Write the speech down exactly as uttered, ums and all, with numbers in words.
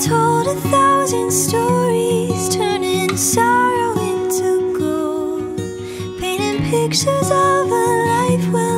told a thousand stories, turning sorrow into gold, painting pictures of a life well